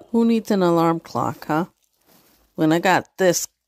Who needs an alarm clock, huh? When I got this